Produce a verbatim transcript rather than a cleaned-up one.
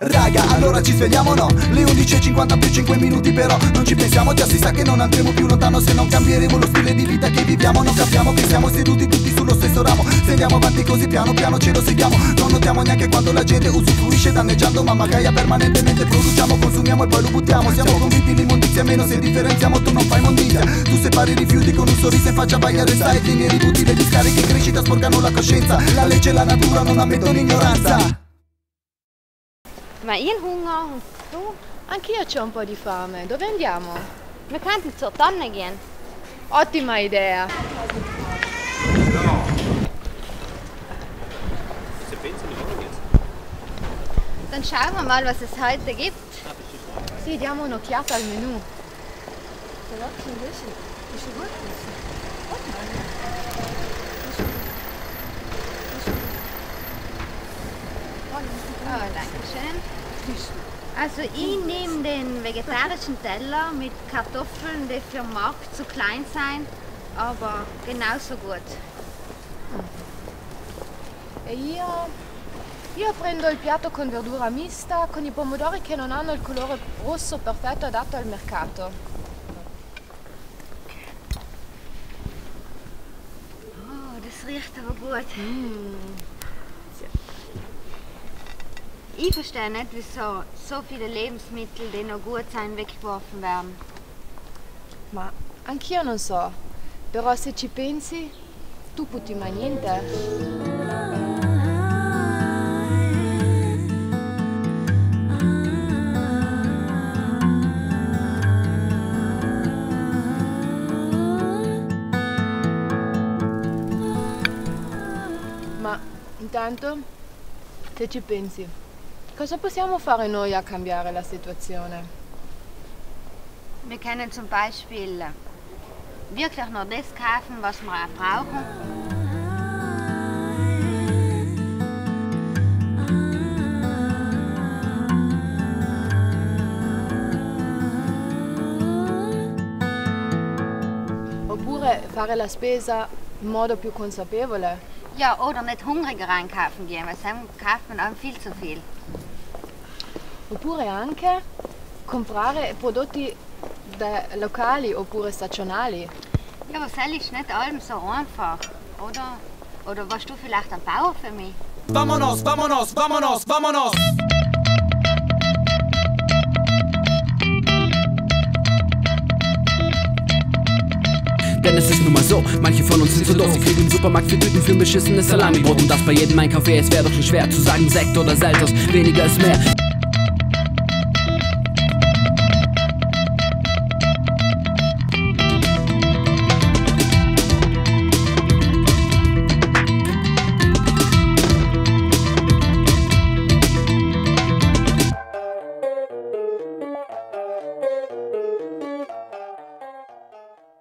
Raga, allora ci svegliamo no? Le undici e cinquanta più cinque minuti però non ci pensiamo, già si sa che non andremo più lontano se non cambieremo lo stile di vita che viviamo. Non capiamo che siamo seduti tutti sullo stesso ramo, se andiamo avanti così piano piano ce lo seguiamo. Non notiamo neanche quando la gente usufruisce danneggiando mamma Gaia permanentemente. Produciamo, consumiamo e poi lo buttiamo. Siamo convinti l'immondizia meno se differenziamo. Tu non fai mondizia, tu separi i rifiuti con un sorriso in faccia. Vai a restare e tieni ributi, le discariche in crescita sporcano la coscienza. La legge e la natura non ammettono ignoranza. Ma io Hunger und du? Anch'io c'ho un po' di fame. Dove andiamo? Wir könnten zur Tonne gehen. Ottima idea. Dann schauen wir mal, was es heute gibt. Sì, diamo un'occhiata al menù. Oh, danke schön. Also ich nehme den vegetarischen Teller mit Kartoffeln, die für Mark zu klein sein, aber genauso gut. E io? Io prendo il piatto con verdura mista, con i pomodori che non hanno il colore rosso perfetto adatto al mercato. Oh, das riecht aber gut. Mm. Ich verstehe nicht, wieso so viele Lebensmittel, die noch gut sein, weggeworfen werden. Ma anch'io non so, però se ci pensi, tu butti mai niente. Ma intanto, se ci pensi, cosa possiamo fare noi a cambiare la situazione? Wir können zum Beispiel wirklich nur das kaufen, was wir auch brauchen. Oppure fare la spesa in modo più consapevole. Ja, oder nicht hungriger einkaufen gehen, weil dann kauft man auch viel zu viel. Oppure anche comprare prodotti locali oppure stagionali. Ja, aber das ist nicht allem so einfach, oder? Oder warst du vielleicht ein Bauer für mich? Vámonos, vámonos, vámonos, vámonos! Denn es ist nun mal so, manche von uns sind so doof. Sie kriegen im Supermarkt für Tüten für ein beschissenes Salamibrot. Und das bei jedem Einkauf, ey, es wäre doch schon schwer zu sagen Sekt oder Selters, weniger ist mehr.